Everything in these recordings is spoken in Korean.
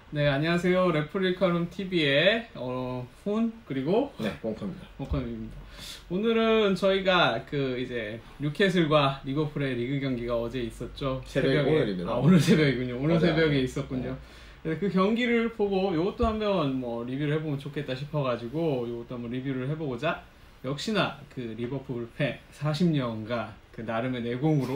네, 안녕하세요. 레프리카룸 TV의 훈 그리고 네, 뽕커입니다. 뽕커입니다. 오늘은 저희가 이제 뉴캐슬과 리버풀의 리그 경기가 어제 있었죠. 새벽에 오늘입니다. 오늘 새벽이군요. 오늘 새벽에 네. 있었군요. 네. 그 경기를 보고 이것도 한번 리뷰를 해보면 좋겠다 싶어가지고 이것도 한번 리뷰를 해보고자 역시나 그 리버풀 팬 40년가 그 나름의 내공으로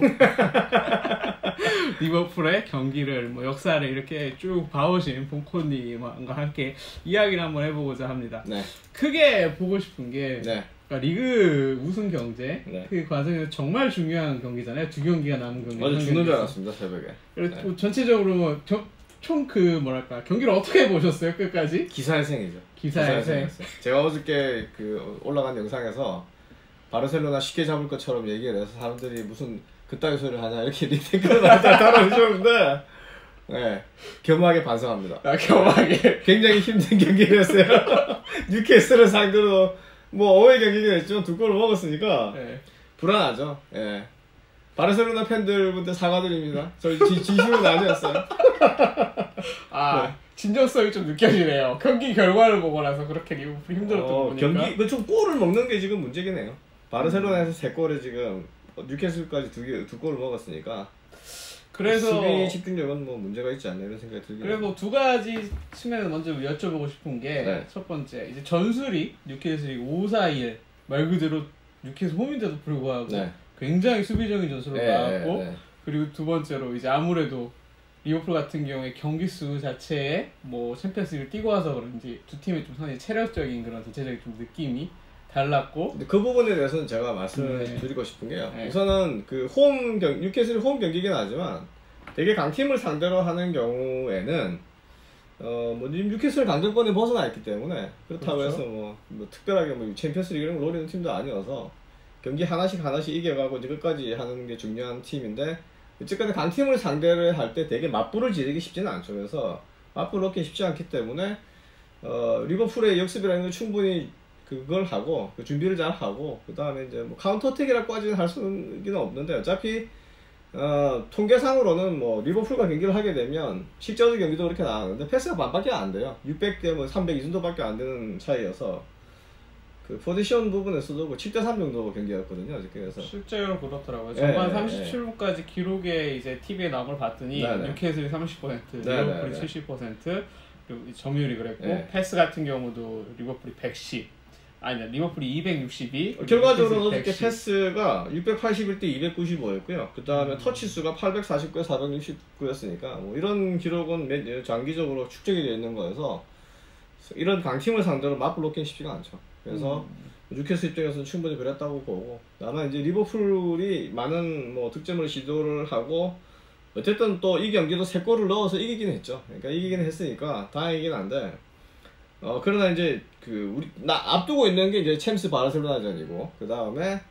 리버풀의 경기를 역사를 이렇게 쭉 봐오신 봉코님과 함께 이야기를 한번 해보고자 합니다. 네. 크게 보고 싶은 게 네. 그러니까 리그 우승 경제 네. 그 과정에서 정말 중요한 경기잖아요. 두 경기가 남은 경기. 어제 죽는 줄 알았습니다, 새벽에. 그래서 네. 전체적으로 총 경기를 어떻게 보셨어요? 끝까지? 기사회생이죠. 기사회생. 제가 어저께 올라간 영상에서 바르셀로나 쉽게 잡을 것처럼 얘기를 해서 사람들이 무슨 그따위 소리를 하냐 이렇게 댓글을 달아주셨는데 네, 겸하게 반성합니다. 겸하게. 굉장히 힘든 경기를 했어요. 뉴캐슬을 상대로 어웨이 경기긴 했지만 2골을 먹었으니까 네. 불안하죠. 예. 바르셀로나 팬들분들 사과드립니다. 저희 진심은 아니었어요. 네. 진정성이 좀 느껴지네요. 경기 결과를 보고 나서 그렇게 리버풀 힘들었던 거 보니까. 경기 좀 골을 먹는 게 지금 문제긴 해요. 바르셀로나에서 3골에 지금 뉴캐슬까지 2골을 먹었으니까. 그래서 수비 집중력은 문제가 있지 않나 이런 생각이 들긴 해요. 그리고 두 가지 측면에서 먼저 여쭤보고 싶은 게 첫 번째 이제 전술이 뉴캐슬이 5-4-1 말 그대로 뉴캐슬 홈인데도 불구하고 굉장히 수비적인 전술로 나왔고 그리고 두 번째로 이제 아무래도 리버풀 같은 경우에 경기 수 자체에 챔피언스리그를 뛰고 와서 그런지 두 팀의 좀 상당히 체력적인 그런 전체적인 좀 느낌이 달랐고. 근데 그 부분에 대해서는 제가 말씀을 드리고 싶은 게요. 우선은 뉴캐슬이 홈 경기긴 하지만 되게 강팀을 상대로 하는 경우에는 뉴캐슬 강등권에 벗어나 있기 때문에 그렇다고 해서 특별하게 챔피언스리그 이런 걸 노리는 팀도 아니어서 경기 하나씩 이겨가고 이제 끝까지 하는 게 중요한 팀인데 어쨌든 강팀을 상대를 할 때 되게 맞불을 지르기 쉽지는 않죠. 그래서 맞불을 넣기 쉽지 않기 때문에 리버풀의 역습이라는 건 충분히 그걸 하고 준비를 잘 하고 그 다음에 이제 카운터 어택이라고까지는 할 수는 없는데 어차피 통계상으로는 리버풀과 경기를 하게 되면 실제로 경기도 그렇게 나왔는데 패스가 반밖에 안 돼요. 600대 300 이 정도밖에 안 되는 차이여서 그 포지션 부분에서도 7대3 정도 경기였거든요. 그래서 실제로 그렇더라고요. 전반 37분까지 기록에 이제 TV에 나온 걸 봤더니 뉴캐슬이 30%, 리버풀이 70%, 그리고 점유율이 그랬고 패스 같은 경우도 리버풀이 110. 리버풀이 262. 결과적으로 어저께 패스가 681대 295였고요. 그 다음에 터치 수가 849에 469였으니까 이런 기록은 장기적으로 축적이 되어 있는 거여서 이런 강팀을 상대로 맞불 놓기는 쉽지가 않죠. 그래서 뉴캐슬 입장에서는 충분히 그랬다고 보고 다만 이제 리버풀이 많은 득점을 시도를 하고 어쨌든 또 이 경기도 3골을 넣어서 이기긴 했죠. 그러니까 이기긴 했으니까 다행이긴 한데 그러나 이제 앞두고 있는 게 이제 챔스 바르셀로나전이고 그 다음에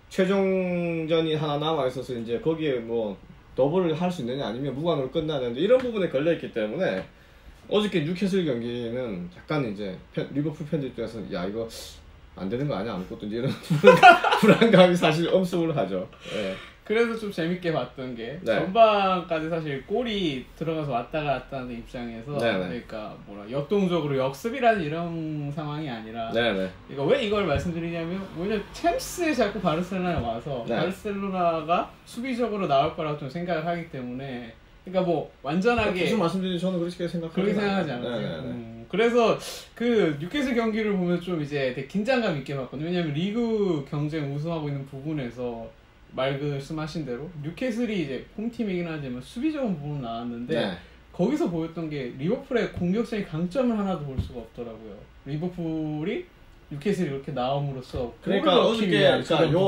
최종전이 하나 남아 있어서 이제 거기에 더블을 할 수 있느냐 아니면 무관으로 끝나는데 이런 부분에 걸려 있기 때문에 어저께 뉴캐슬 경기는 약간 이제 리버풀 팬들 입장에서 이거 안 되는 거 아니야 아무것도 이제 이런 불안감이 사실 엄습을 하죠. 그래서 좀 재밌게 봤던 게 전반까지 사실 골이 들어가서 왔다 갔다 하는 입장에서 그러니까 역동적으로 역습이라는 이런 상황이 아니라 왜 이걸 말씀드리냐면 왜냐면 챔스에 자꾸 바르셀로나에 와서 바르셀로나가 수비적으로 나올 거라고 좀 생각을 하기 때문에 그러니까 완전하게 무슨 말씀드리는지 저는 그렇게 생각하지 않아요. 그래서 뉴캐슬 경기를 보면 좀 이제 되게 긴장감 있게 봤거든요. 왜냐면 리그 경쟁 우승하고 있는 부분에서 말씀하신 대로 뉴캐슬이 이제 홈팀이긴 하지만 수비적인 부분은 나왔는데 거기서 보였던 게 리버풀의 공격적인 강점을 하나도 볼 수가 없더라고요. 리버풀이 뉴캐슬이 이렇게 나옴으로써 그러니까 어저께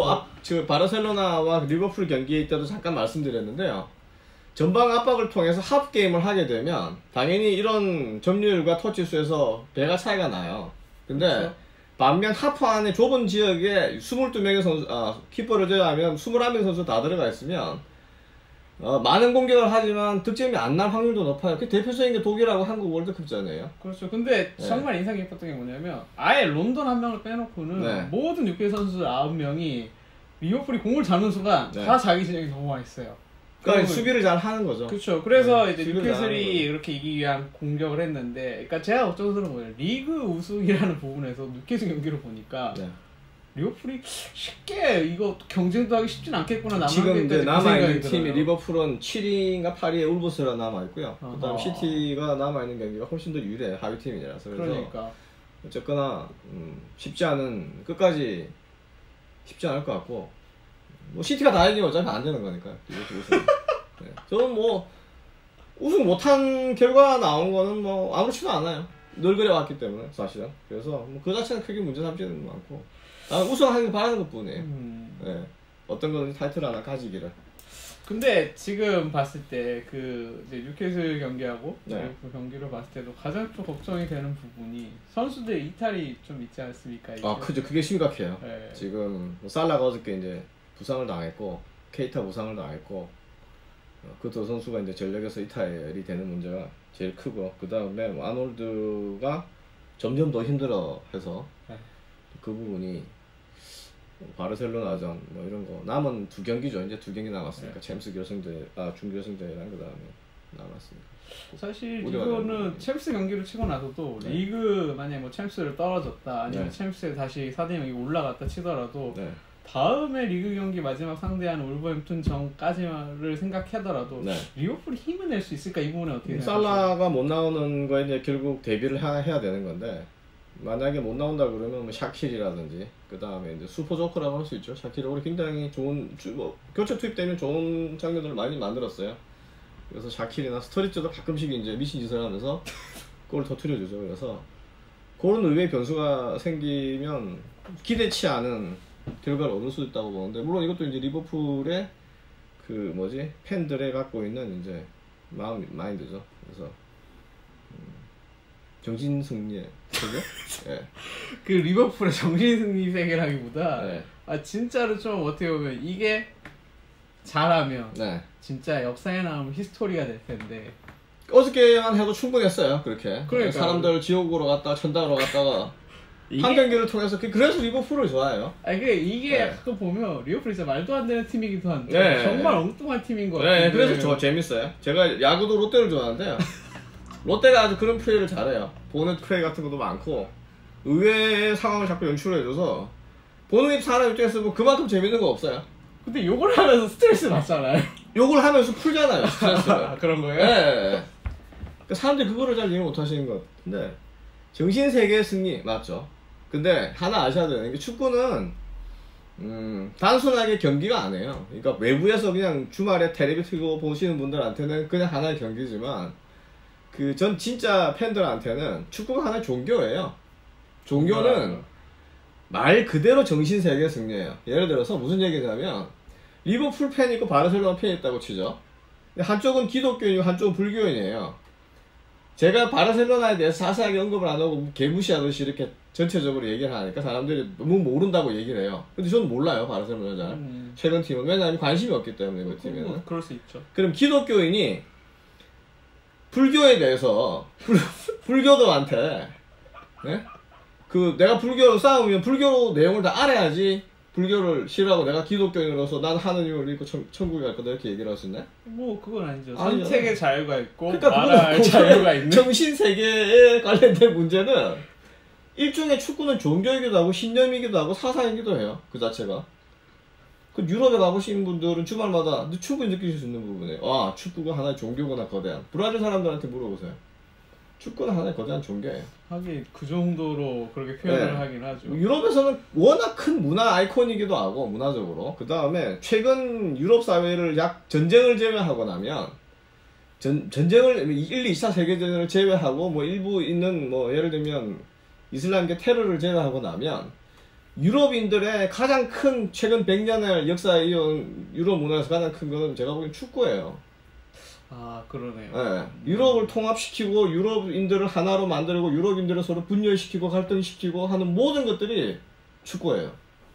바르셀로나와 리버풀 경기 때도 잠깐 말씀드렸는데요. 전방 압박을 통해서 하프 게임을 하게 되면 당연히 이런 점유율과 터치 수에서 배가 차이가 나요. 근데 반면 하프 안에 좁은 지역에 22명의 선수, 키퍼를 제외하면 21명 선수 다 들어가 있으면 많은 공격을 하지만 득점이 안 날 확률도 높아요. 그 대표적인 게 독일하고 한국 월드컵전이에요. 그렇죠. 근데 정말 인상 깊었던 게 뭐냐면 아예 론던 한 명을 빼놓고는 모든 뉴캐슬 선수 9명이 리버풀이 공을 잡는 순간 다 자기 진영에 넘어와 있어요. 그러니까 수비를 잘 하는 거죠. 그렇죠. 그래서 이제 뉴캐슬이 이렇게 이기기 위한 공격을 했는데, 그러니까 제가 걱정스러운 거예요. 리그 우승이라는 부분에서 뉴캐슬 경기를 보니까 리버풀이 쉽게 이거 경쟁도 하기 쉽진 않겠구나. 지금 이제 남아있는 팀이 리버풀은 7위인가 8위에 울버스가 남아있고요. 그 다음 시티가 남아있는 경기가 훨씬 더 유리해. 하위 팀이라서. 그래서 그러니까. 어쨌거나 쉽지 않은, 끝까지 쉽지 않을 것 같고, 뭐 시티가 다 이기면 어차피 안 되는 거니까. 네. 저는 뭐 우승 못한 결과 나온 거는 뭐 아무렇지도 않아요. 늘 그래왔기 때문에 사실은. 그래서 뭐 그 자체는 크게 문제 삼지는 않고, 우승하길 바라는 것 뿐이에요. 네. 어떤 거는 타이틀 하나 가지기를. 근데 지금 봤을 때 그 이제 뉴캐슬 경기하고 리버풀 경기를 봤을 때도 가장 좀 걱정이 되는 부분이 선수들 이탈이 좀 있지 않습니까? 이게? 그죠. 그게 심각해요. 네. 지금 살라가 어저께 이제 부상을 당했고, 케이타 부상을 당했고, 그 두 선수가 이제 전력에서 이탈이 되는 문제가 제일 크고, 그 다음에 아놀드가 점점 더 힘들어해서 그 부분이 바르셀로나전 뭐 이런 거 남은 2경기죠. 이제 2경기 남았으니까 챔스 결승대, 준결승대랑 그 다음에 남았으니까. 사실 이거는 챔스 경기를 치고 나서도 리그 만약에 뭐 챔스를 떨어졌다 아니면 챔스에 다시 4대0이 올라갔다 치더라도 다음에 리그 경기 마지막 상대하는 울버햄튼 전까지를 생각하더라도 리버풀이 힘을 낼 수 있을까? 이 부분에 어떻게 생각하세요? 살라가 못 나오는 거에 이제 결국 대비를 해야 되는 건데, 만약에 못 나온다 그러면 뭐 샤킬이라든지 그 다음에 이제 슈퍼조커라고 할 수 있죠. 샤킬이 올해 굉장히 좋은 교체 투입되면 좋은 장면들을 많이 만들었어요. 그래서 샤킬이나 스터리츠도 가끔씩 이제 미친 짓을 하면서 골을 터뜨려주죠. 그래서 그런 의외의 변수가 생기면 기대치 않은 결과를 얻을 수 있다고 보는데, 물론 이것도 이제 리버풀의 그 팬들의 갖고 있는 이제 마인드죠. 그래서 정신 승리의 세계? 네. 그 리버풀의 정신 승리 세계라기보다 진짜로 좀 어떻게 보면 이게 잘하면 진짜 역사에 남은 히스토리가 될 텐데, 어저께만 해도 충분했어요. 그렇게 사람들 지옥으로 갔다가 천당으로 갔다가 한 경기를 통해서 그래서 리버풀을 좋아해요. 이게 또 보면 리버풀이 진짜 말도 안 되는 팀이기도 한데 정말 엉뚱한 팀인 것 같아요. 그래서 재밌어요. 제가 야구도 롯데를 좋아하는데요. 롯데가 아주 그런 플레이를 잘해요. 보는 플레이 같은 것도 많고 의외의 상황을 자꾸 연출해줘서 보는 사람 입장에서 뭐 그만큼 재밌는 거 없어요. 근데 욕을 하면서 스트레스 받잖아요. 욕을 하면서 풀잖아요, 스트레스를. 그런 거예요? 네. 그러니까 사람들이 그거를 잘 이해 못하시는 것 같은데, 정신세계의 승리 맞죠? 근데 하나 아셔야 되는 게, 축구는 단순하게 경기가 아니에요. 그러니까 외부에서 그냥 주말에 텔레비 틀고 보시는 분들한테는 그냥 하나의 경기지만, 전 진짜 팬들한테는 축구가 하나의 종교예요. 종교는 말 그대로 정신세계의 승리예요. 예를 들어서 무슨 얘기냐면, 리버풀 팬이 있고 바르셀로나 팬이 있다고 치죠. 근데 한쪽은 기독교인이고 한쪽은 불교인이에요. 제가 바르셀로나에 대해서 자세하게 언급을 안 하고 개무시하듯이 이렇게 전체적으로 얘기를 하니까 사람들이 너무 모른다고 얘기를 해요. 근데 저는 몰라요, 바르셀로나 잘. 최근 팀은. 왜냐하면 관심이 없기 때문에, 그 팀에는. 그럴 수 있죠. 그럼 기독교인이 불교에 대해서 불교도한테 내가 불교로 싸우면 불교 내용을 다 알아야지 불교를 싫어하고 내가 기독교인으로서 난 하느님을 믿고 천국에 갈 거다 이렇게 얘기를 할 수 있나요? 뭐 그건 아니죠. 선택의 자유가 있고 말할 자유가 있는. 정신세계에 관련된 문제는 일종의 축구는 종교이기도 하고 신념이기도 하고 사상이기도 해요. 그 자체가. 유럽에 가보신 분들은 주말마다 충분히 느끼실 수 있는 부분이에요. 축구가 하나의 종교구나, 거대한. 브라질 사람들한테 물어보세요. 축구는 하나의 거대한 종교예요. 하긴 그 정도로 그렇게 표현을 하긴 하죠. 유럽에서는 워낙 큰 문화 아이콘이기도 하고, 문화적으로. 그 다음에 최근 유럽 사회를 전쟁을 제외하고 나면, 전쟁을 1, 2차 세계대전을 제외하고 뭐 일부 있는 예를 들면 이슬람계 테러를 제외하고 나면 유럽인들의 가장 큰 최근 100년을 역사에 이어온 유럽 문화에서 가장 큰 거는 제가 보기엔 축구예요. 그러네요. 유럽을 통합시키고 유럽인들을 하나로 만들고 유럽인들을 서로 분열시키고 갈등시키고 하는 모든 것들이 축구예요.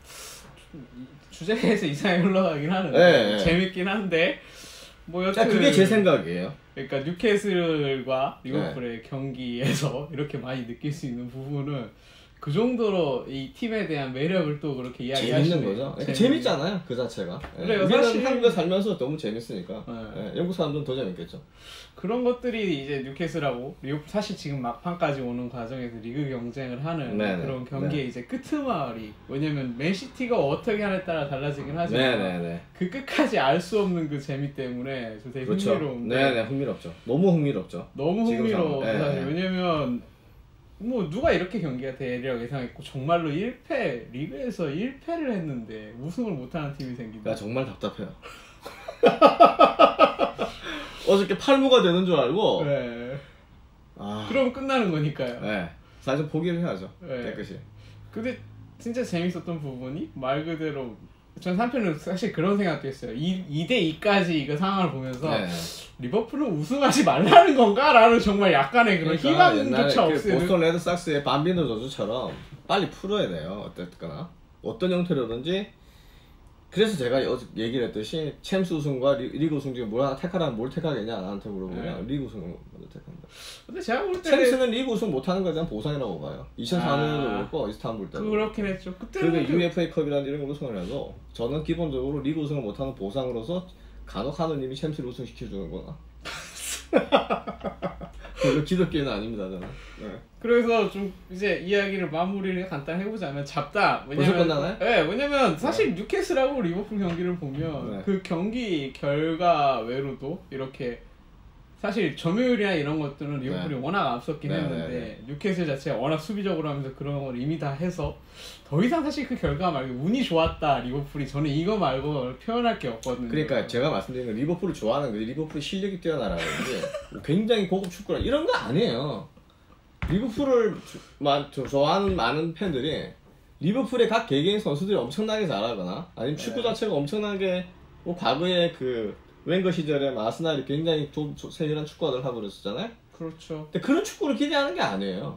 주제에서 이상하게 흘러가긴 하는데 재밌긴 한데 여튼 그게 제 생각이에요. 그러니까 뉴캐슬과 리버풀의 경기에서 이렇게 많이 느낄 수 있는 부분은 그 정도로 이 팀에 대한 매력을 또 그렇게 이야기하시는 재밌는 거죠. 재밌잖아요, 그 자체가. 그래요. 우리는 사실 한국에 살면서 너무 재밌으니까. 영국 사람들은 더 재밌겠죠. 그런 것들이 이제 뉴캐슬하고 리버풀 사실 지금 막판까지 오는 과정에서 리그 경쟁을 하는 그런 경기의 이제 끄트머리. 왜냐면 맨시티가 어떻게 하냐에 따라 달라지긴 하지만 그 끝까지 알 수 없는 그 재미 때문에 되게 그렇죠. 흥미로운데. 흥미롭죠. 너무 흥미롭죠. 너무 흥미로워. 사실 왜냐면 뭐 누가 이렇게 경기가 되리라고 예상했고 정말로 1패 리그에서 1패를 했는데 우승을 못하는 팀이 생긴다. 나 정말 답답해요. 어저께 8무가 되는 줄 알고. 그럼 끝나는 거니까요. 사실 포기를 해야죠. 깨끗이. 근데 진짜 재밌었던 부분이 말 그대로 전 한편으로 사실 그런 생각도 했어요. 2대2까지 이거 상황을 보면서 리버풀은 우승하지 말라는 건가? 라는 정말 약간의 그런 희망조차 없어요. 보스턴 레드삭스의 밤비노 저주처럼 빨리 풀어야 돼요. 어쨌거나 어떤 형태로든지. 그래서 제가 얘기를 했듯이 챔스 우승과 리그 우승 중에 뭘 하나 택하라면 뭘 택하겠냐 나한테 물어보면 리그 우승을 먼저 택한다. 근데 제가 볼 때 챔스는 리그 우승 못하는 것에 대한 보상이라고 봐요. 2004년에도 그렇고 이스탄불 때도 그렇긴 했죠. 그리고 UFA컵이라는 이런 걸 우승을 해도 저는 기본적으로 리그 우승을 못하는 보상으로서 간혹 하느님이 챔스를 우승시켜주는구나. 별로 기독교는 아닙니다 저는. 그래서 좀 이제 이야기를 마무리를 간단히 해보자면 잡다. 벌써 끝나나요? 왜냐면 사실 뉴캐슬하고 리버풀 경기를 보면 그 경기 결과 외로도 이렇게 사실 점유율이나 이런 것들은 리버풀이 워낙 앞섰긴 했는데 뉴캐슬 자체가 워낙 수비적으로 하면서 그런 걸 이미 다 해서 더 이상 사실 그 결과 말고 운이 좋았다 리버풀이 저는 이거 말고 표현할 게 없거든요. 그러니까 제가 말씀드린 건 리버풀을 좋아하는 거지 리버풀이 실력이 뛰어나라는 게 굉장히 고급 축구라 이런 거 아니에요. 리버풀을 좋아하는 많은 팬들이 리버풀의 각 개개인 선수들이 엄청나게 잘하거나 아니면 축구 자체가 엄청나게 뭐 과거에 그 웬거 시절에 아스날이 굉장히 세밀한 축구를 하고 그랬었잖아요. 그렇죠. 근데 그런 축구를 기대하는 게 아니에요.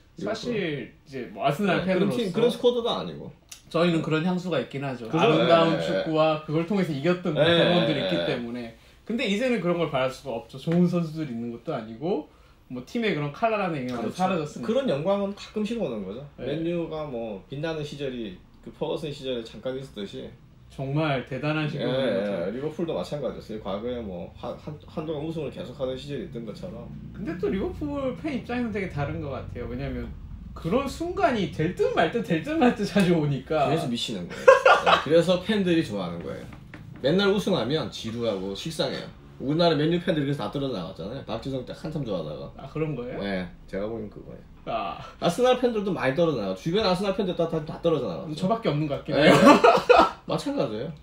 사실 이제 뭐 아스날 팬으로서 그런 스쿼드도 아니고 저희는 그런 향수가 있긴 하죠. 아름다운 축구와 그걸 통해서 이겼던 경험들이 있기 때문에. 근데 이제는 그런 걸 바랄 수가 없죠. 좋은 선수들이 있는 것도 아니고 뭐 팀의 그런 칼라라는 의미가 사라졌으니까. 그런 영광은 가끔씩 오는 거죠. 맨유가 뭐 빛나는 시절이 그 퍼거슨 시절에 잠깐 있었듯이 정말 대단한 시기였죠. 리버풀도 마찬가지였어요. 과거에 뭐 한동안 우승을 계속하던 시절이 있던 것처럼. 근데 또 리버풀 팬 입장에서는 되게 다른 것 같아요. 왜냐면 그런 순간이 될 듯 말 듯 자주 오니까. 그래서 미치는 거예요. 그래서 팬들이 좋아하는 거예요. 맨날 우승하면 지루하고 식상해요. 우리나라 맨유 팬들이 그래서 다 떨어져 나갔잖아요. 박지성 때 한참 좋아하다가. 아 그런 거예요? 네, 제가 보기엔 그거예요. 아스날 팬들도 많이 떨어져 나가. 주변 아스날 팬들 다 떨어져 나갔어요. 저밖에 없는 것 같긴 해요. 마찬가지예요.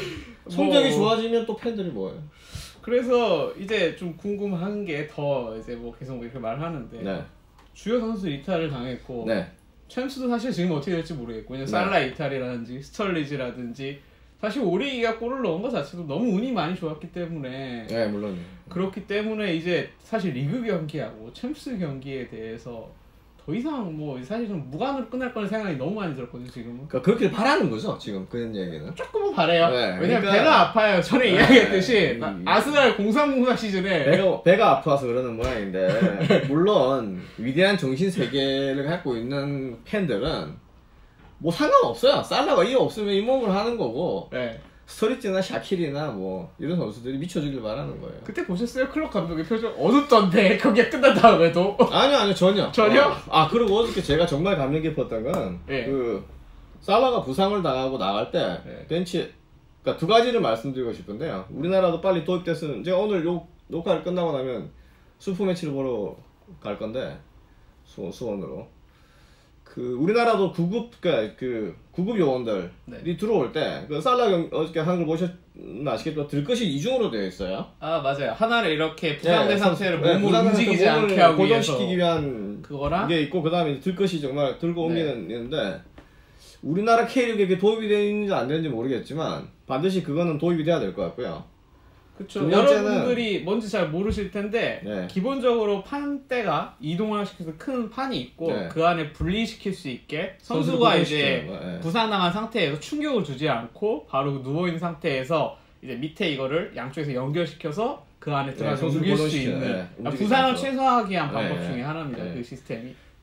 성적이 좋아지면 또 팬들이 뭐예요? 그래서 이제 좀 궁금한 게 더 이제 뭐 계속 이렇게 말하는데 주요 선수 이탈을 당했고 챔스도 사실 지금 어떻게 될지 모르겠고 왜냐면 살라 이탈이라든지 스털리지라든지 사실 오리기가 골을 넣은 것 자체도 너무 운이 많이 좋았기 때문에 물론이요. 그렇기 때문에 이제 사실 리그 경기하고 챔스 경기에 대해서 더 이상 뭐 사실 좀 무관으로 끝날 거라는 생각이 너무 많이 들었거든요 지금은. 그러니까 그렇게 바라는 거죠 지금 그런 얘기는. 조금은 바래요. 왜냐면 그러니까, 배가 아파요. 전에 이야기했듯이 아스날 0304 시즌에 배가 아파서 그러는 모양인데 물론 위대한 정신 세계를 갖고 있는 팬들은 뭐 상관없어요. 살라가 이 없으면 이 몸을 하는 거고 스토리지나 샤킬이나 뭐 이런 선수들이 미쳐주길 바라는 거예요. 그때 보셨어요? 클럽 감독의 표정 어둡던데 거기에 끝난 다음에도? 아니요 전혀. 전혀? 그리고 어저께 제가 정말 감명 깊었던 건 그 살라가 부상을 당하고 나갈 때 벤치 그러니까 두 가지를 말씀드리고 싶은데요. 우리나라도 빨리 도입됐으면 제가 오늘 녹화를 끝나고 나면 슈퍼매치를 보러 갈 건데 수원으로 우리나라도 구급 요원들이 들어올 때 살라 어저께 한글 보셨나 아시겠지만 들것이 이중으로 되어 있어요. 맞아요. 하나를 이렇게 부상된 상태를 몸을 움직이지 않게 하기 위해서 고정시키기 위한 그거랑 게 있고 그 다음에 들것이 정말 들고 옮기는 있는데 우리나라 K리그에 그게 도입이 되어 있는지 안 되는지 모르겠지만 반드시 그거는 도입이 돼야 될 것 같고요. 그렇죠. 여러분들이 뭔지 잘 모르실 텐데 기본적으로 판대가 이동을 시켜서 큰 판이 있고 그 안에 분리시킬 수 있게 선수가 이제 부상당한 상태에서 충격을 주지 않고 바로 누워있는 상태에서 이제 밑에 이거를 양쪽에서 연결시켜서 그 안에 들어가서 옮길 수 있는 부상을 최소화하기 위한 방법 중에 하나입니다. 그 시스템이.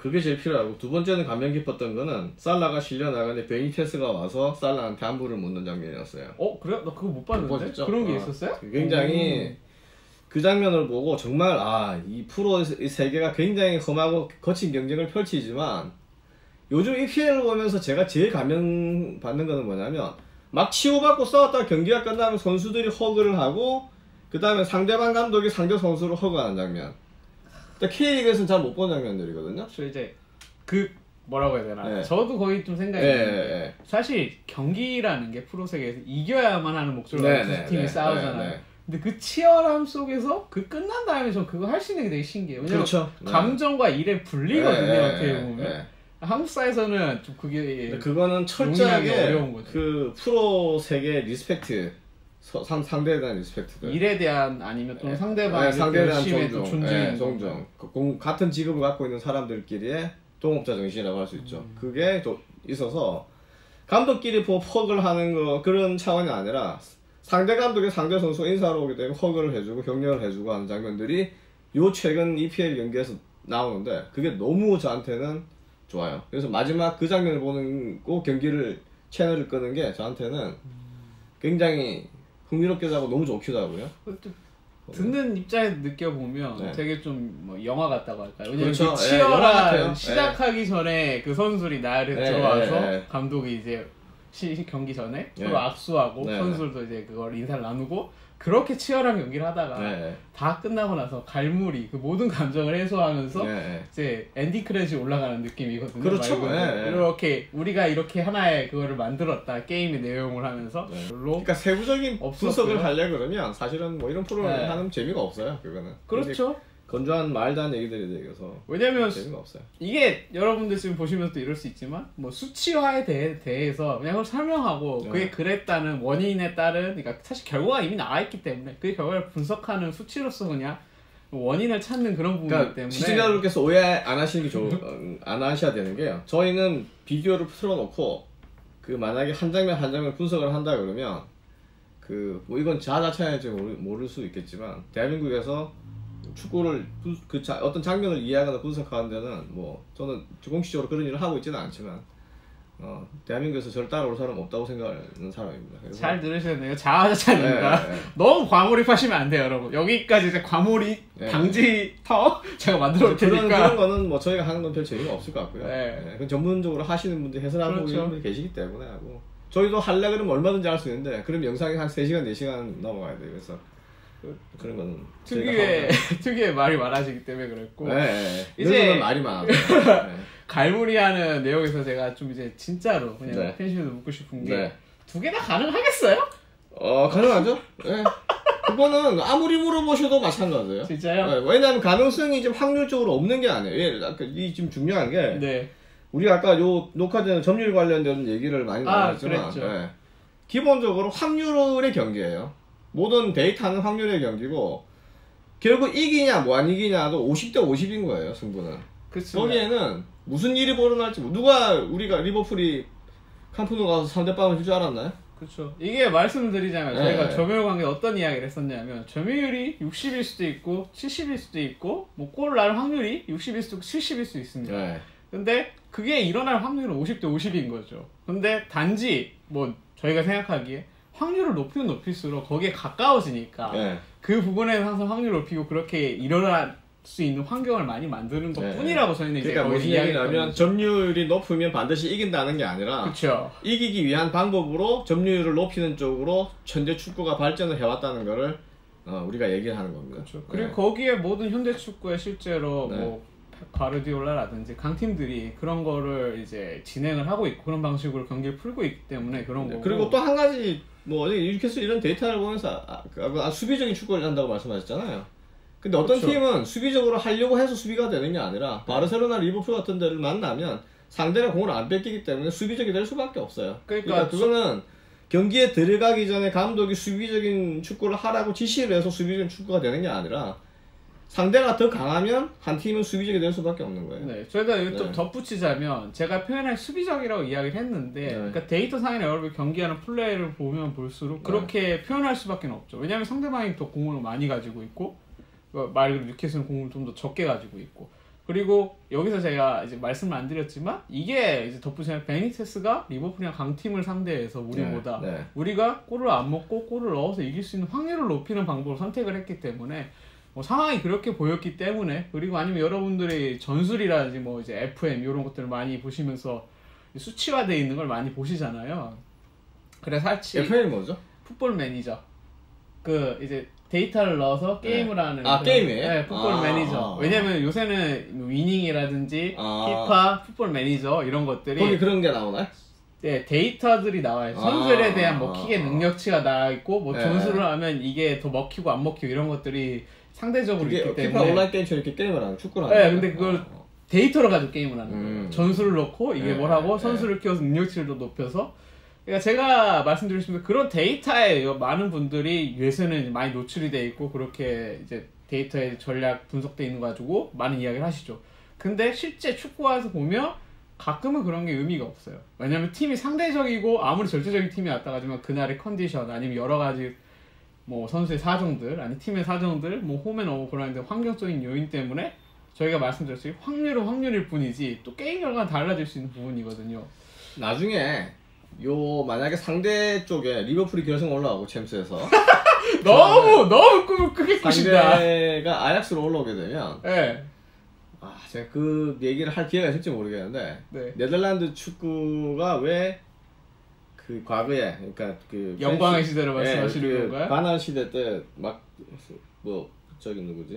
그게 제일 필요하고, 두 번째는 감명 깊었던 거는 살라가 실려 나가는데 베니테스가 와서 살라한테 안부를 묻는 장면이었어요. 그래요? 나 그거 못 봤는데? 그런 게 있었어요? 굉장히 그 장면을 보고 정말 이 프로 세계가 굉장히 험하고 거친 경쟁을 펼치지만, 요즘 EPL을 보면서 제가 제일 감명 받는 거는 뭐냐면, 막 치고받고 싸웠다가 경기가 끝나면 선수들이 허그를 하고 그 다음에 상대방 감독이 상대 선수를 허그하는 장면. K리그에서는 잘 못 본 장면들이거든요. 저 이제 뭐라고 해야 되나? 저도 거의 좀 생각이 있는데 사실 경기라는 게 프로 세계에서 이겨야만 하는 목적으로 두 팀이 싸우잖아요. 근데 그 치열함 속에서 끝난 다음에 전 그거 할 수 있는 게 되게 신기해요. 왜냐면 그렇죠. 감정과 일의 분리거든요. 어떻게 보면. 한국 사회에서는 좀 그거는 철저하게 어려운 거죠. 그 프로 세계 리스펙트, 상대에 대한 리스펙트, 일에 대한 아니면 또 상대방에 대한 존중, 같은 직업을 갖고 있는 사람들끼리의 동업자 정신이라고 할 수 있죠. 그게 있어서 감독끼리 허그를 하는 거 그런 차원이 아니라 상대 감독이 상대 선수 인사하러 오기 때문에 허그를 해주고 격려를 해주고 하는 장면들이 요 최근 EPL 경기에서 나오는데, 그게 너무 저한테는 좋아요. 그래서 마지막 그 장면을 보는 거 채널을 끄는 게 저한테는 굉장히 흥미롭게 하고 너무 좋기도 하고요. 듣는 입장에서 느껴보면 되게 좀 영화 같다고 할까요? 왜냐면 그렇죠. 치열한 시작하기 전에 그 선수들이 나를 들어와서 감독이 이제 경기 전에 서로 악수하고 선수들도 이제 그걸 인사를 나누고 그렇게 치열한 경기를 하다가 다 끝나고 나서 갈무리 그 모든 감정을 해소하면서 이제 엔딩 크레딧이 올라가는 느낌이거든요. 그렇죠. 이렇게 우리가 이렇게 하나의 그거를 만들었다, 게임의 내용을 하면서 그러니까 세부적인 분석을 하려고 그러면 사실은 뭐 이런 프로그램을 하는 재미가 없어요. 그거는 그렇죠. 건조한 말도 안 얘기들이 되어서 왜냐면 재미가 없어요. 이게 여러분들 지금 보시면서 또 이럴 수 있지만 뭐 수치화에 대해서 그냥 그걸 설명하고 그게 그랬다는 원인에 따른, 그러니까 사실 결과가 이미 나와있기 때문에 그 결과를 분석하는 수치로서 그냥 원인을 찾는 그런 부분이기 때문에 시청자분께서 오해 안 하시는 게 안 하셔야 되는 게요. 저희는 비디오를 틀어놓고 만약에 한 장면 한 장면 분석을 한다 그러면 뭐 이건 자아자찬할지 모를 수 있겠지만, 대한민국에서 축구를 어떤 장면을 이해하거나 분석하는 데는 뭐 저는 공식적으로 그런 일을 하고 있지는 않지만 대한민국에서 저를 따라올 사람 없다고 생각하는 사람입니다. 잘 들으셨네요. 자아자찬입니다. 너무 과몰입하시면 안 돼요, 여러분. 여기까지 이제 과몰입 방지터 제가 만들어 올 테니까. 그런 거는 뭐 저희가 하는 건 별 재미가 없을 것 같고요. 그건 전문적으로 하시는 분들, 해설하고 그렇죠. 이런 분들이 계시기 때문에 하고, 저희도 하려 그러면 얼마든지 할 수 있는데 그럼 영상이 한 3시간 4시간 넘어가야 돼요. 그래서 그런 거는 특유의 말이 많아지기 때문에 그랬고, 이제 말이 많아. 갈무리하는 내용에서 제가 좀 이제 진짜로 그냥 팬심에서 묻고 싶은 게 두 개 다 가능하겠어요? 가능하죠. 그거는 아무리 물어보셔도 마찬가지예요. 진짜요? 왜냐하면 가능성이 지금 확률적으로 없는 게 아니에요. 이 지금 중요한 게 우리가 아까 요 녹화되는 점유율 관련된 얘기를 많이 나눴지만, 기본적으로 확률의 경기예요. 모든 데이터는 확률의 경기고, 결국 이기냐 뭐 안 이기냐도 50대 50인 거예요, 승부는. 그쵸. 거기에는 무슨 일이 벌어날지, 우리가 리버풀이 캄프누 가서 3대0을 줄 줄 알았나요? 그렇죠. 이게 말씀을 드리자면 저희가 점유율 관계 어떤 이야기를 했었냐면, 점유율이 60일 수도 있고 70일 수도 있고 뭐 골 날 확률이 60일 수도 있고 70일 수도 있습니다. 근데 그게 일어날 확률은 50대 50인 거죠. 근데 단지 뭐 저희가 생각하기에 확률을 높이면 높일수록 거기에 가까워지니까 그 부분에서 항상 확률을 높이고 그렇게 일어날 수 있는 환경을 많이 만드는 것 뿐이라고 저희는 이제 그러니까 무슨 얘기냐면, 점유율이 높으면 반드시 이긴다는 게 아니라 그쵸. 이기기 위한 방법으로 점유율을 높이는 쪽으로 현대 축구가 발전을 해왔다는 거를 우리가 얘기를 하는 겁니다. 그쵸. 그리고 거기에 모든 현대 축구에 실제로 뭐 가르디올라라든지 강팀들이 그런 거를 이제 진행을 하고 있고 그런 방식으로 경기를 풀고 있기 때문에 그런 거고. 그리고 또 한 가지, 뭐 뉴캐슬 이런 데이터를 보면서 수비적인 축구를 한다고 말씀하셨잖아요. 근데 어떤 팀은 수비적으로 하려고 해서 수비가 되는 게 아니라, 바르셀로나, 리버풀 같은 데를 만나면 상대가 공을 안 뺏기기 때문에 수비적이 될 수밖에 없어요. 그러니까 그거는 경기에 들어가기 전에 감독이 수비적인 축구를 하라고 지시를 해서 수비적인 축구가 되는 게 아니라, 상대가 더 강하면 한 팀은 수비적이 될 수밖에 없는 거예요. 저희가 여기 좀 덧붙이자면, 제가 표현할 수비적이라고 이야기를 했는데, 그러니까 데이터상이나 여러 경기하는 플레이를 보면 볼수록 그렇게 표현할 수밖에 없죠. 왜냐하면 상대방이 더 공을 많이 가지고 있고, 말 그대로 뉴캐슬은 공을 좀 더 적게 가지고 있고, 그리고 여기서 제가 이제 말씀을 안 드렸지만 이게 이제 덧붙이면 베니테스가 리버풀이랑 강팀을 상대해서 우리보다 우리가 골을 안 먹고 골을 넣어서 이길 수 있는 확률을 높이는 방법을 선택을 했기 때문에 뭐 상황이 그렇게 보였기 때문에 그리고 아니면 여러분들이 전술이라든지 뭐 이제 FM 이런 것들을 많이 보시면서 수치화되어 있는 걸 많이 보시잖아요. 그래서 사실 FM이 뭐죠? 풋볼 매니저 그 이제 데이터를 넣어서 게임을 하는 게임이에요? 네, 풋볼 매니저. 왜냐면 요새는 위닝이라든지 피파, 풋볼 매니저 이런 것들이 거기 그런 게 나오나요? 네, 데이터들이 나와요. 선수에 대한 뭐 킥의 능력치가 나와 있고 뭐 전술을 하면 이게 더 먹히고 안 먹히고 이런 것들이 상대적으로 있기 때문에 피파 온라인 게임처럼 이렇게 게임을 하는 축구를 하는 근데 그걸 데이터로 가지고 게임을 하는 거예요. 전술을 넣고 이게 뭘 하고 선수를 키워서 능력치를 더 높여서 그러니까 제가 말씀드렸습니다. 그런 데이터에 많은 분들이 요새는 많이 노출이 돼 있고 그렇게 이제 데이터에 전략 분석돼 있는 거 가지고 많은 이야기를 하시죠. 근데 실제 축구화에서 보면 가끔은 그런 게 의미가 없어요. 왜냐면 팀이 상대적이고 아무리 절대적인 팀이 왔다 가지만 그날의 컨디션 아니면 여러 가지 뭐 선수의 사정들 아니 팀의 사정들 뭐 홈에 너무 그러는데 환경적인 요인 때문에 저희가 말씀드렸듯이 확률은 확률일 뿐이지 또 게임 결과는 달라질 수 있는 부분이거든요. 나중에 만약에 상대 쪽에 리버풀이 결승 올라가고 챔스에서 너무 꿈을 크게 꾸신다. 상대가 아약스로 올라오게 되면 제가 그 얘기를 할 기회가 있을지 모르겠는데 네덜란드 축구가 왜 그 과거에 그러니까 그 영광의 시대를 말씀하시는 건가요? 바날 시대 때 막 뭐 저기 누구지?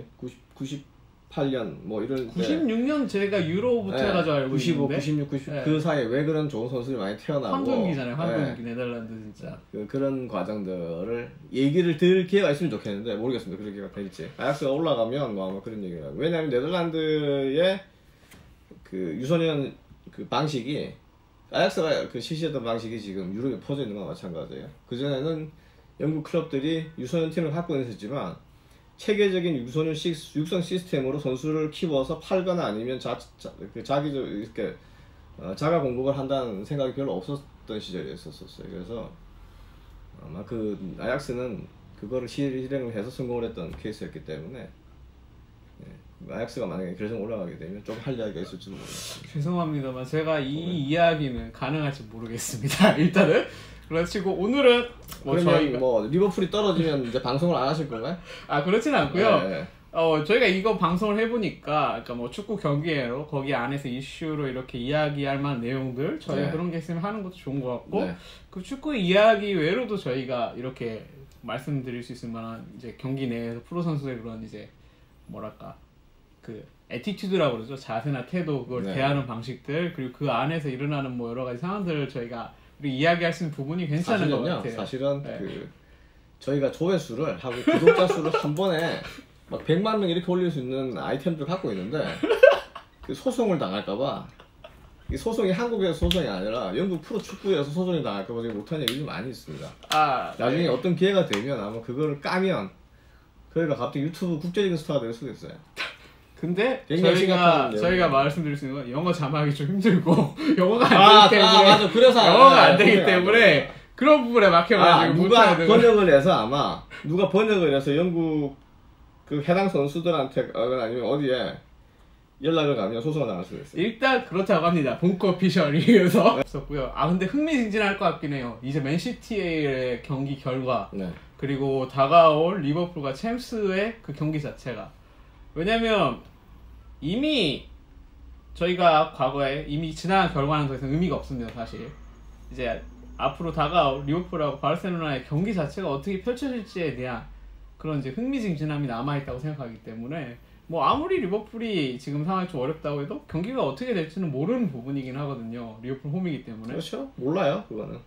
98년 뭐 이런 96년 제가 유로부터 해가지고 알고 95, 있는데 96, 90 그 사이에 왜 그런 좋은 선수들이 많이 태어나고 황금기잖아요. 황금기 네덜란드 진짜 그런 과정들을 얘기를 들을 기회가 있으면 좋겠는데 모르겠습니다. 그런 기회가 될지. 아약스가 올라가면 뭐 아마 그런 얘기를 하고 왜냐하면 네덜란드의 그 유소년 그 방식이 아약스가 그 실시했던 방식이 지금 유럽에 퍼져 있는 거와 마찬가지예요. 그전에는 영국 클럽들이 유소년 팀을 갖고 있었지만 체계적인 유소년 육성 시스템으로 선수를 키워서 팔거나 아니면 자기적 이렇게 자가 공급을 한다는 생각이 별로 없었던 시절이 있었어요. 그래서 아마 그 아약스는 그거를 실행을 해서 성공을 했던 케이스였기 때문에 아약스가 만약에 결승 올라가게 되면 좀 할 이야기가 있을지도 모르겠습니다. 죄송합니다만 제가 이 이야기는 가능할지 모르겠습니다. 일단은 그렇지고 오늘은 뭐 저희가 뭐 리버풀이 떨어지면 이제 방송을 안 하실 건가요? 그렇지는 않고요. 저희가 이거 방송을 해보니까 그러니까 뭐 축구 경기예요. 거기 안에서 이슈로 이렇게 이야기할 만한 내용들 저희가 그런 게 있으면 하는 것도 좋은 것 같고 그 축구 이야기 외로도 저희가 이렇게 말씀드릴 수 있을 만한 이제 경기 내에서 프로 선수의 그런 이제 뭐랄까 그 애티튜드라고 그러죠. 자세나 태도 그걸 대하는 방식들 그리고 그 안에서 일어나는 뭐 여러 가지 상황들을 저희가 이야기할 수 있는 부분이 괜찮은 것 같아요. 사실은 그 저희가 조회수를 하고 구독자 수를 한 번에 막 100만 명 이렇게 올릴 수 있는 아이템들 갖고 있는데 그 소송을 당할까봐 이 소송이 한국에서 소송이 아니라 영국 프로 축구에서 소송이 당할까봐 지금 못하는 얘기 좀 많이 있습니다. 나중에 어떤 기회가 되면 아마 그거를 까면 저희가 갑자기 유튜브 국제적인 스타가 될 수도 있어요. 근데 저희가 말씀드릴 수 있는 건 영어 자막이 좀 힘들고 영어가 안 되기 때문에 맞아. 그래서 영어가 안 되기 때문에 그런 부분에 막혀가지고 누가 번역을 해서 누가 번역을 해서 영국 그 해당 선수들한테 아니면 어디에 연락을 가면 소송을 나갈 수도 있어요. 일단 그렇다고 합니다. 본코 오피셜이어서 있었고요. 근데 흥미진진할 것 같긴 해요. 이제 맨시티의 경기 결과 그리고 다가올 리버풀과 챔스의 그 경기 자체가 왜냐면 이미 저희가 과거에 이미 지난 결과는 더 이상 의미가 없습니다. 사실 이제 앞으로 다가올 리버풀하고 바르셀로나의 경기 자체가 어떻게 펼쳐질지에 대한 그런 이제 흥미진진함이 남아있다고 생각하기 때문에 뭐 아무리 리버풀이 지금 상황이 좀 어렵다고 해도 경기가 어떻게 될지는 모르는 부분이긴 하거든요. 리버풀 홈이기 때문에. 그렇죠. 몰라요 그거는.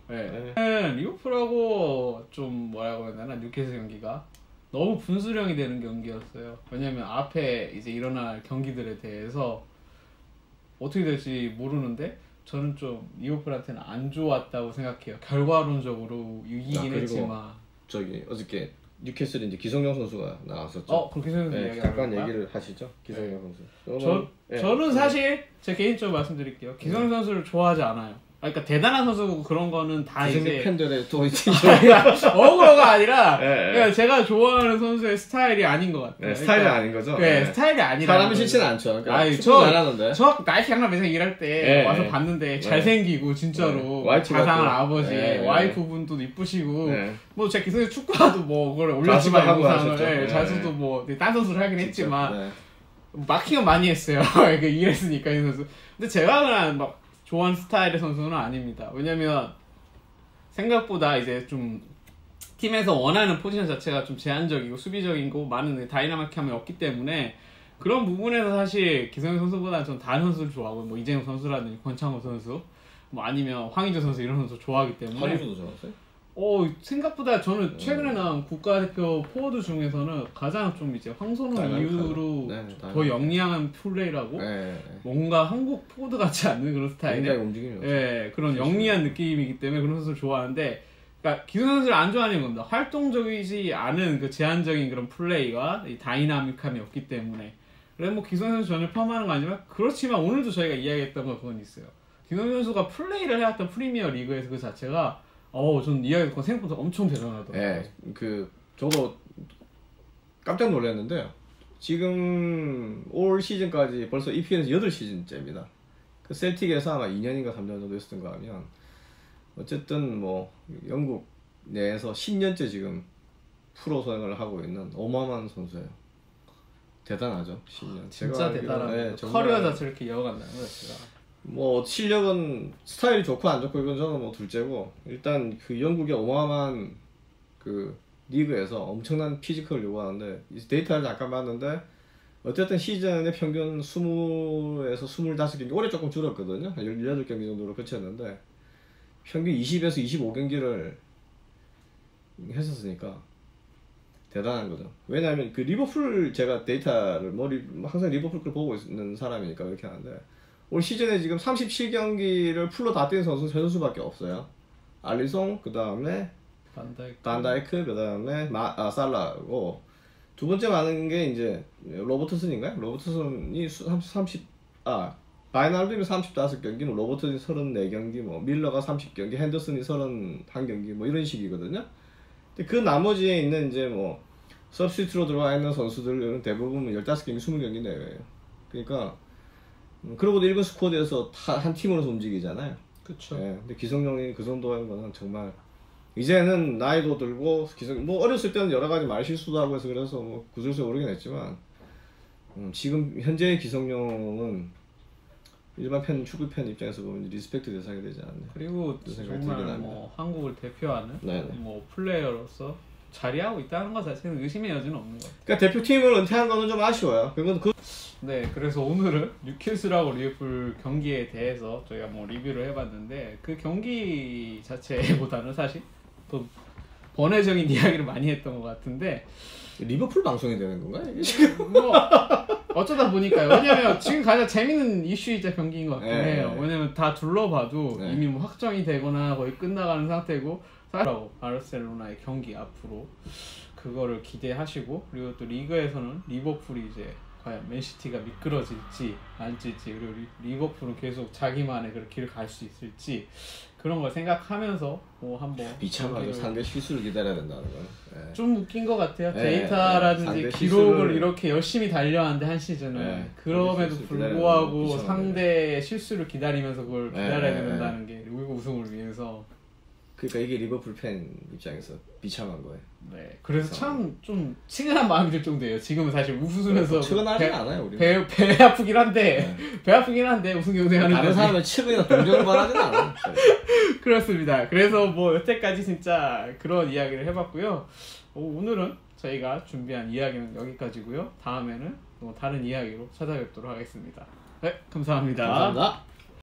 리버풀하고 좀 뭐라고 해야 되나 뉴캐슬 경기가 너무 분수령이 되는 경기였어요. 왜냐면 앞에 이제 일어날 경기들에 대해서 어떻게 될지 모르는데 저는 좀 리버풀한테는 안 좋았다고 생각해요. 결과론적으로 이기긴 했지만 저기 어저께 뉴캐슬 이제 기성용 선수가 나왔었죠. 그렇게 생각해요. 잠깐 얘기를 하시죠. 기성용 선수. 저는 사실 제 개인적으로 말씀드릴게요. 기성용 선수를 좋아하지 않아요. 그러니까 대단한 선수고 그런 거는 다 이제 팬들의 또 이제 어그로가 아니라 그러니까 제가 좋아하는 선수의 스타일이 아닌 것 같아요. 스타일이 그러니까, 아닌 거죠? 네, 스타일이 아니라 사람이 싫지는 않죠. 그러니까 아니, 저 나이키 강남 매장 일할 때 와서 봤는데 잘생기고 진짜로 자상한 아버지, 와이프분도 이쁘시고 뭐 제가 기성이 축구화도 뭐 그걸 올렸지만 영상을 자수도 뭐 딴 선수를 하긴 했지만 마킹은 많이 했어요. 일했으니까 이 선수. 근데 제가 그냥 막 좋아하는 스타일의 선수는 아닙니다. 왜냐면 생각보다 이제 좀 팀에서 원하는 포지션 자체가 좀 제한적이고 수비적이고 많은 다이나믹함이 없기 때문에 그런 부분에서 사실 기성용 선수보다는 전 다른 선수를 좋아하고 뭐 이재용 선수라든지 권창호 선수 뭐 아니면 황의조 선수 이런 선수 좋아하기 때문에 황의조도 좋아하세요? 생각보다 저는 최근에 나온 국가대표 포워드 중에서는 가장 좀 이제 황선홍 이후로 더 영리한 플레이라고 뭔가 한국 포워드 같지 않는 그런 스타일의 그런 영리한 느낌이기 때문에 그런 선수를 좋아하는데 그러니까 기성용 선수를 안 좋아하는 겁니다. 활동적이지 않은 그 제한적인 그런 플레이와 이 다이나믹함이 없기 때문에 그래서 뭐 기성용 선수 전혀 폄하하는 건 아니지만 그렇지만 오늘도 저희가 이야기했던 건 그건 있어요. 기성용 선수가 플레이를 해왔던 프리미어 리그에서 그 자체가 전 이야기 듣고 생각보다 엄청 대단하더라고요. 저도 깜짝 놀랐는데요. 지금 올 시즌까지 벌써 EPL에서 8시즌째입니다. 그 셀틱에서 아마 2년인가 3년 정도 했었던 거 하면 어쨌든 뭐 영국 내에서 10년째 지금 프로 선행을 하고 있는 어마어마한 선수예요. 대단하죠. 10년. 진짜 대단하죠. 커리어 자체를 이렇게 이어간다는 거예요. 뭐 실력은 스타일이 좋고 안 좋고 이건 저는 뭐 둘째고 일단 그 영국의 어마어마한 그 리그에서 엄청난 피지컬을 요구하는데 데이터를 잠깐 봤는데 어쨌든 시즌의 평균 20에서 25경기 올해 조금 줄었거든요. 18경기 정도로 그쳤는데 평균 20에서 25경기를 했었으니까 대단한 거죠. 왜냐하면 그 리버풀 제가 데이터를 항상 리버풀 걸 보고 있는 사람이니까 그렇게 하는데 올 시즌에 지금 37경기를 풀로 다 뛴 선수 3선수밖에 없어요. 알리송, 그 다음에 반다이크, 그 다음에 살라고 두 번째 많은 게 이제 로버트슨인가요? 로버트슨이 바이날도는 35경기, 로버트슨이 34경기, 뭐 밀러가 30경기, 핸더슨이 31경기, 뭐 이런 식이거든요. 근데 그 나머지에 있는 이제 뭐 서브스티트로 들어와 있는 선수들은 대부분 15경기, 20경기 내외예요. 그러니까 그러고도 1군 스쿼드에서 한 팀으로서 움직이잖아요. 그쵸. 근데 기성용이 그 정도인 거는 정말 이제는 나이도 들고 뭐 어렸을 때는 여러 가지 말 실수도 하고 해서 그래서 뭐 구슬수에 오르긴 했지만 지금 현재의 기성용은 일반 축구 팬 입장에서 보면 리스펙트 대상이 되지 않나. 그리고 정말 뭐 한국을 대표하는 뭐 플레이어로서 자리하고 있다는 것 자체는 의심의 여지는 없는 것 같아요. 그러니까 대표팀을 은퇴한 거는 좀 아쉬워요. 네, 그래서 오늘은 뉴캐슬하고 리버풀 경기에 대해서 저희가 뭐 리뷰를 해봤는데 그 경기 자체보다는 사실 더 번외적인 이야기를 많이 했던 것 같은데 리버풀 방송이 되는 건가요? 이게 지금? 뭐 어쩌다 보니까요. 왜냐면 지금 가장 재밌는 이슈이자 경기인 것 같긴 해요. 왜냐면 다 둘러봐도 이미 뭐 확정이 되거나 거의 끝나가는 상태고 바르셀로나의 경기 앞으로 그거를 기대하시고 그리고 또 리그에서는 리버풀이 이제 과연 맨시티가 미끄러질지 안 찔지 그리고 리버풀은 계속 자기만의 그런 길을 갈 수 있을지 그런 걸 생각하면서 뭐 한번 비참하게 상대 실수를 기다려야 된다는 건 좀 웃긴 것 같아요. 데이터라든지 기록을 이렇게 열심히 달려왔는데 한 시즌은 그럼에도 불구하고 상대의 실수를 기다리면서 그걸 기다려야 된다는 게 우리가 우승을 위해서 그러니까 이게 리버풀 팬 입장에서 비참한 거예요. 네, 그래서 참 좀 치근한 마음이 들 정도예요. 지금은 사실 웃으면서 치근하진 않아요. 우리 배 아프긴 한데 배 아프긴 한데 우승 경쟁하는 다른 사람은 치근이나 동정을 바라진 않아요. 그렇습니다. 그래서 뭐 여태까지 진짜 그런 이야기를 해봤고요. 오늘은 저희가 준비한 이야기는 여기까지고요. 다음에는 뭐 다른 이야기로 찾아뵙도록 하겠습니다. 네, 감사합니다. 감사합니다.